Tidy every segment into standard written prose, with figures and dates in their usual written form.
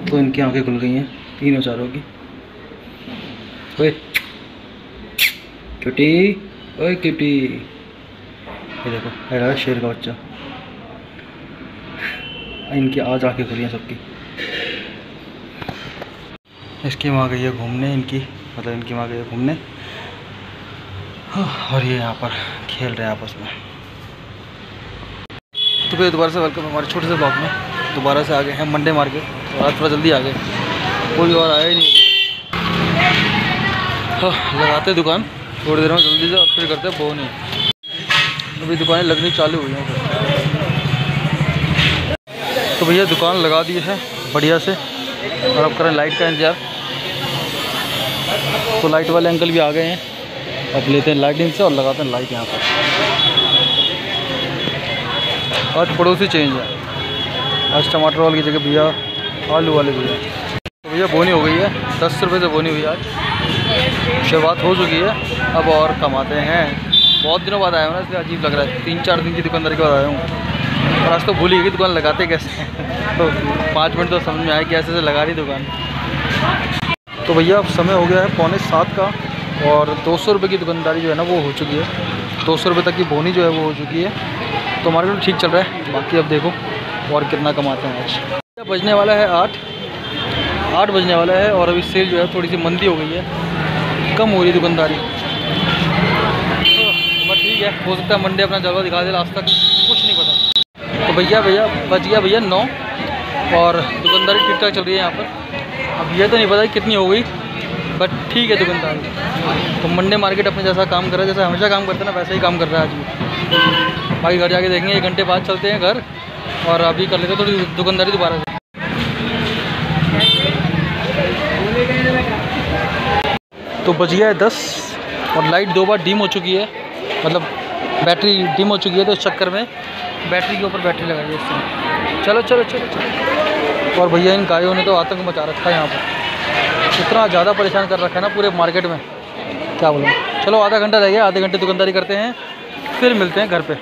तो इनकी आंखें खुल गई हैं तीनों चारों की। ओए क्यूटी, ओए क्यूटी, ये देखो है शेर का बच्चा। इनकी आज आंखें खुली हैं सबकी। इसकी माँ गई है घूमने, इनकी माँ गई है घूमने, और ये यहाँ पर खेल रहे हैं आपस में। तो फिर दोबारा से वेलकम हमारे छोटे से ब्लॉग में। दोबारा से आ गए हैं मंडे मार्केट, और आज थोड़ा जल्दी आ गए, कोई और आया ही नहीं। हाँ, लगाते दुकान थोड़ी देर में जल्दी से, और फिर करते हैं बोनी। अभी दुकानें लगनी चालू हुई हैं। तो भैया दुकान लगा दी है बढ़िया से, और अब करें लाइट का इंतज़ार। तो लाइट वाले अंकल भी आ गए हैं, अब लेते हैं लाइट इनसे और लगाते हैं लाइट यहाँ पर। आज पड़ोसी चेंज है, आज टमाटर वाले की जगह भैया आलू वाले भैया। तो भैया बोनी हो गई है, 10 रुपये से बोनी हुई आज। शुरुआत हो चुकी है, अब और कमाते हैं। बहुत दिनों बाद आया हूँ ना, इसलिए अजीब लग रहा है। 3-4 दिन की दुकानदारी के बाद आया हूँ, और आज तो भूल ही गई दुकान लगाते कैसे तो 5 मिनट तो समझ में आया कि ऐसे लगा रही दुकान। तो भैया अब समय हो गया है 6:45 का, और 200 रुपये की दुकानदारी जो है ना वो हो चुकी है। 200 रुपये तक की बोनी जो है वो हो चुकी है। तो मार्केट ठीक चल रहा है। बाकी अब देखो और कितना कमाते हैं आज। बजने वाला है 8 बजने वाला है, और अभी सेल जो है थोड़ी सी मंदी हो गई है, कम हो रही दुकानदारी। तो बस ठीक है, हो सकता है मंडे अपना जलवा दिखा दे, आज तक कुछ नहीं पता। तो भैया बच गया भैया 9, और दुकानदारी ठीक ठाक चल रही है यहाँ पर। अब ये तो नहीं पता कितनी हो गई, बट ठीक है दुकानदारी। तो मंडे मार्केट अपने जैसा काम कर रहा है, जैसा हमेशा काम करता है ना, वैसा ही काम कर रहा है आज भी। बाकी घर जाके देखेंगे, 1 घंटे बाद चलते हैं घर, और अभी कर लेते हैं थोड़ी दुकानदारी दोबारा से। तो बज गया है 10, और लाइट 2 बार डिम हो चुकी है, मतलब बैटरी डिम हो चुकी है। तो इस चक्कर में बैटरी के ऊपर बैटरी लगाई है इससे। चलो चलो चलो चलो। और भैया इन गायों ने तो आतंक मचा रखा है यहाँ पर, इतना ज़्यादा परेशान कर रखा है ना पूरे मार्केट में, क्या बोलूँ। चलो आधा घंटा रह गया, आधे घंटे दुकानदारी करते हैं, फिर मिलते हैं घर पे।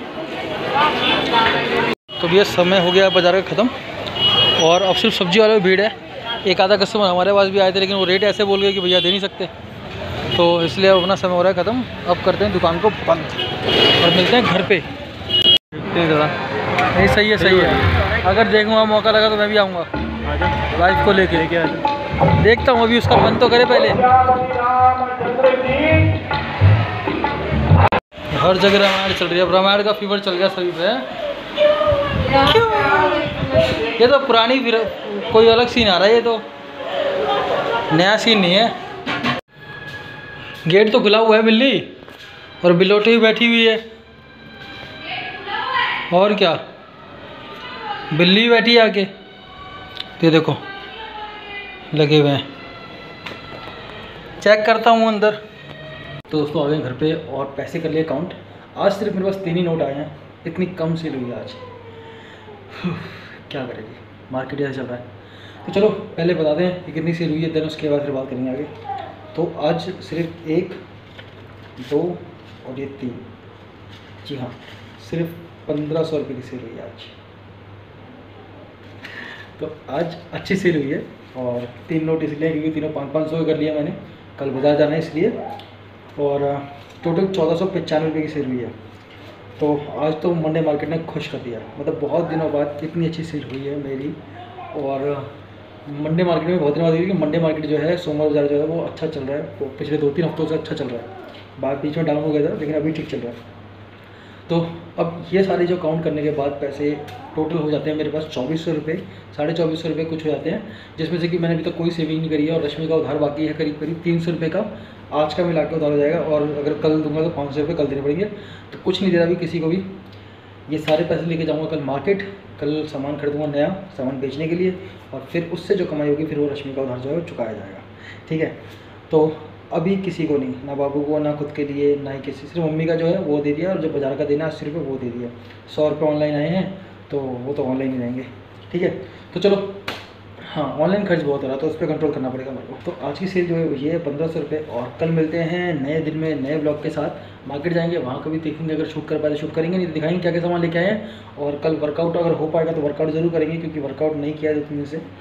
तो भैया समय हो गया बाज़ार का ख़त्म, और अब सिर्फ सब्जी वाले में भीड़ है। एक आधा कस्टमर हमारे पास भी आए थे, लेकिन वो रेट ऐसे बोल गए कि भैया दे नहीं सकते, तो इसलिए अपना समय हो रहा है ख़त्म। अब करते हैं दुकान को बंद, और मिलते हैं घर पे। देखते हैं ज़रा। नहीं सही है, अगर देखूँगा मौका लगा तो मैं भी आऊँगा वाइफ को लेके। देखता हूँ अभी उसका मन तो करे पहले। हर जगह रामायण चल रही है, अब रामायण का फीवर चल गया सभी पे। ये तो पुरानी, फिर कोई अलग सीन आ रहा है, ये तो नया सीन नहीं है। गेट तो खुला हुआ है बिल्ली, और बिलोटी बैठी हुई है, और क्या बिल्ली बैठी है आके। ये देखो लगे हुए हैं, चेक करता हूँ अंदर। तो दोस्तों आ गए घर पे, और पैसे कर लिए काउंट। आज सिर्फ मेरे पास 3 ही नोट आए हैं, इतनी कम सेल हुई है आज। क्या करेंगे, मार्केट ऐसा चल रहा है। तो चलो पहले बता दें कि कितनी सेल हुई है, देन उसके बाद फिर बात करेंगे आगे। तो आज सिर्फ 1, 2 और ये 3, जी हाँ, सिर्फ 1500 रुपये की सेल हुई है आज। तो आज अच्छी सेल हुई है, और 3 नोट इसलिए क्योंकि तीनों 500-500 कर लिया मैंने, कल बाजार जाना है इसलिए। और टोटल 1495 रुपये की सेल हुई है। तो आज तो मंडे मार्केट ने खुश कर दिया, मतलब बहुत दिनों बाद इतनी अच्छी सेल हुई है मेरी। और मंडे मार्केट में बहुत दिनों बाद, क्योंकि मंडे मार्केट जो है, सोमवार बाजार जो है वो अच्छा चल रहा है, वो पिछले 2-3 हफ्तों से अच्छा चल रहा है। बाद बीच में डाउन हो गया था, लेकिन अभी ठीक चल रहा है। तो अब ये सारे जो काउंट करने के बाद पैसे टोटल हो जाते हैं मेरे पास 2400 रुपये, 2450 रुपये कुछ हो जाते हैं, जिसमें से कि मैंने अभी तक कोई सेविंग नहीं करी है। और रश्मि का उधार बाकी है करीब 300 रुपये का, आज का मिला के उधार हो जाएगा। और अगर कल दूंगा तो 500 रुपये कल देने पड़ेंगे। तो कुछ नहीं दे रहा अभी किसी को भी। ये सारे पैसे लेके जाऊँगा कल मार्केट, कल सामान खरीदूँगा नया सामान बेचने के लिए, और फिर उससे जो कमाई होगी फिर वो रश्मि का उधार जो है चुकाया जाएगा। ठीक है, तो अभी किसी को नहीं, ना बाबू को, ना खुद के लिए, ना ही किसी, सिर्फ मम्मी का जो है वो दे दिया, और जो बाजार का देना 80 रुपये वो दे दिया। 100 रुपये ऑनलाइन आए हैं, तो वो तो ऑनलाइन ही रहेंगे। ठीक है, तो चलो। हाँ, ऑनलाइन खर्च बहुत हो रहा है, तो उस पर कंट्रोल करना पड़ेगा मेरे को। तो आज की सेल जो है ये है 1500 रुपये, और कल मिलते हैं नए दिन में नए ब्लॉग के साथ। मार्केट जाएंगे, वहाँ का भी देखेंगे, अगर शूट कर पाए तो शूट करेंगे, नहीं तो दिखाएंगे क्या क्या सामान लेके आए हैं। और कल वर्कआउट अगर हो पाएगा तो वर्कआउट ज़रूर करेंगे, क्योंकि वर्कआउट नहीं किया है 2 दिन से।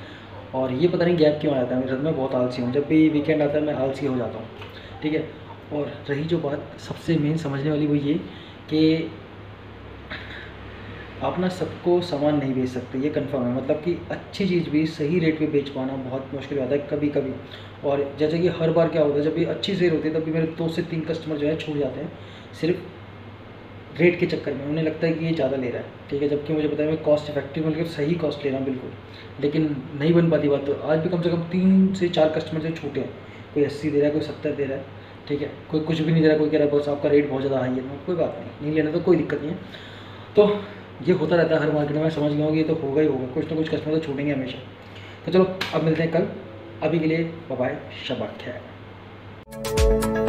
और ये पता नहीं गैप क्यों आ जाता है, मेरे साथ में बहुत आलसी हूँ, जब भी वीकेंड आता है मैं आलसी हो जाता हूँ, ठीक है। और रही जो बात सबसे मेन समझने वाली, वो ये कि आप ना सबको सामान नहीं बेच सकते, ये कंफर्म है। मतलब कि अच्छी चीज़ भी सही रेट पे बेच पाना बहुत मुश्किल होता है कभी कभी। और जैसे कि हर बार क्या होता है, जब भी अच्छी सेल होती है तब भी मेरे 2 से 3 कस्टमर जो है छूट जाते हैं, सिर्फ रेट के चक्कर में। उन्हें लगता है कि ये ज़्यादा ले रहा है, ठीक है, जबकि मुझे पता है मैं कॉस्ट इफेक्टिव मतलब सही कॉस्ट ले रहा हूँ बिल्कुल, लेकिन नहीं बन पाती बात। तो आज भी कम से कम 3 से 4 कस्टमर से छूटे हैं, कोई 80 दे रहा है, कोई 70 दे रहा है, ठीक है, कोई कुछ भी नहीं दे रहा, कोई कह रहा है बस आपका रेट बहुत ज़्यादा हाई है। कोई बात नहीं लेना तो कोई दिक्कत नहीं है। तो ये होता रहता है हर मार्केट में, मैं समझ गया हूँ कि ये तो होगा ही होगा, कुछ ना कुछ कस्टमर तो छूटेंगे हमेशा। तो चलो अब मिलते हैं कल, अभी के लिए बाय बाय, शब्बा खैर।